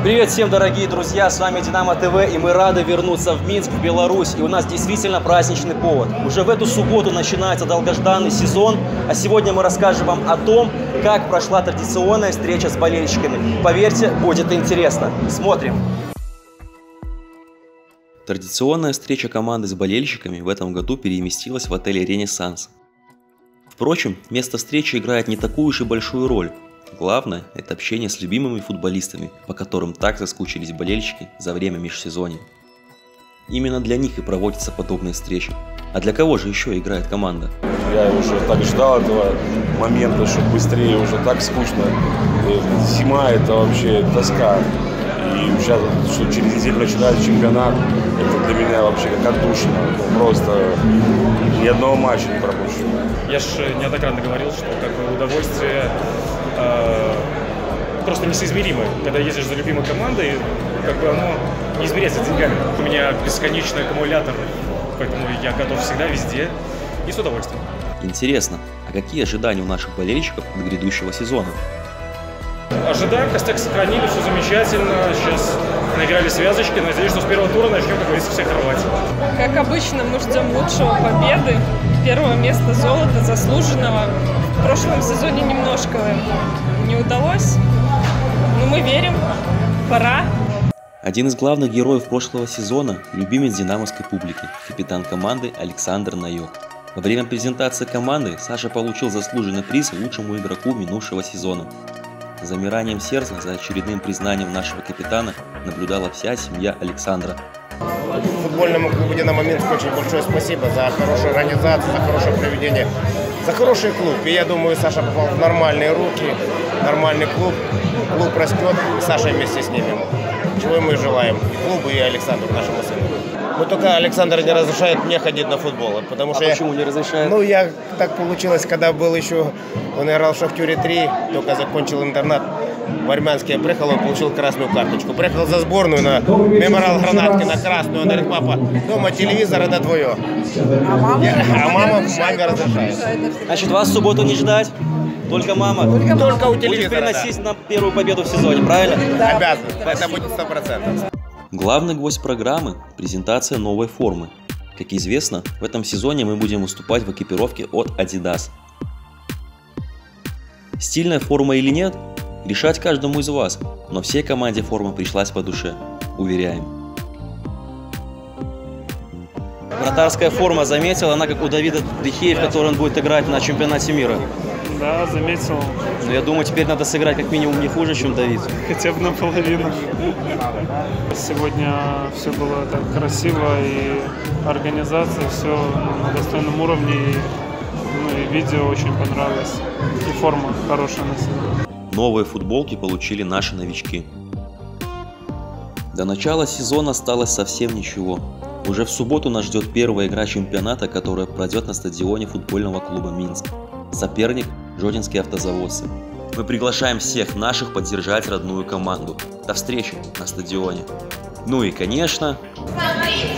Привет всем, дорогие друзья, с вами Динамо ТВ, и мы рады вернуться в Минск, в Беларусь. И у нас действительно праздничный повод. Уже в эту субботу начинается долгожданный сезон, а сегодня мы расскажем вам о том, как прошла традиционная встреча с болельщиками. Поверьте, будет интересно. Смотрим. Традиционная встреча команды с болельщиками в этом году переместилась в отель «Ренессанс». Впрочем, место встречи играет не такую уж и большую роль. Главное – это общение с любимыми футболистами, по которым так соскучились болельщики за время межсезонья. Именно для них и проводятся подобные встречи. А для кого же еще играет команда? Я уже так ждал этого момента, чтобы быстрее, уже так скучно. Зима – это вообще тоска. И сейчас, что через неделю начинается чемпионат, это для меня вообще как отдушина. Просто ни одного матча не пропущу. Я же неоднократно говорил, что как бы удовольствие просто несоизмеримо. Когда ездишь за любимой командой, как бы оно не измеряется деньгами. У меня бесконечный аккумулятор, поэтому я готов всегда, везде и с удовольствием. Интересно, а какие ожидания у наших болельщиков от грядущего сезона? Ожидаем, костяк сохранили, все замечательно. Сейчас наиграли связочки. Надеюсь, что с первого тура начнем, как говорится, всех рвать. Как обычно, мы ждем лучшего победы. Первого места золота заслуженного. В прошлом сезоне немножко не удалось, но мы верим. Пора. Один из главных героев прошлого сезона – любимец динамовской публики, капитан команды Александр Найок. Во время презентации команды Саша получил заслуженный приз лучшему игроку минувшего сезона. С замиранием сердца за очередным признанием нашего капитана наблюдала вся семья Александра. Футбольному клубу «Динамо Минск» очень большое спасибо за хорошую организацию, за хорошее проведение, за хороший клуб. И я думаю, Саша попал в нормальные руки, нормальный клуб. Клуб растет, и Саша вместе с ними. Чего мы желаем и клубу, и Александру, нашему сыну. Но только Александр не разрешает мне ходить на футбол. Потому что почему не разрешает? Ну, я так получилось, когда был еще, он играл в «Шахтере 3», только закончил интернат в Армянске. Я приехал, он получил красную карточку. Приехал за сборную на мемориал Гранатки, на красную. Он говорит: папа, дома телевизор, это твое. А мама маме разрешает. Значит, вас в субботу не ждать? Только мама? Только у телевизора, будет приносить нам первую победу в сезоне, правильно? Да, обязан. Это будет 100%. Главный гвоздь программы – презентация новой формы. Как известно, в этом сезоне мы будем выступать в экипировке от Adidas. Стильная форма или нет – решать каждому из вас, но всей команде форма пришлась по душе, уверяем. Вратарская форма заметил, она как у Давида Дехея, в которой он будет играть на чемпионате мира. Да, заметил. Но я думаю, теперь надо сыграть как минимум не хуже, чем Давид. Хотя бы наполовину. Сегодня все было так красиво, и организация, все на достойном уровне, и видео очень понравилось, и форма хорошая на себе. Новые футболки получили наши новички. До начала сезона осталось совсем ничего. Уже в субботу нас ждет первая игра чемпионата, которая пройдет на стадионе футбольного клуба «Минск». Соперник – Жодинские автозаводцы. Мы приглашаем всех наших поддержать родную команду. До встречи на стадионе. Ну и, конечно...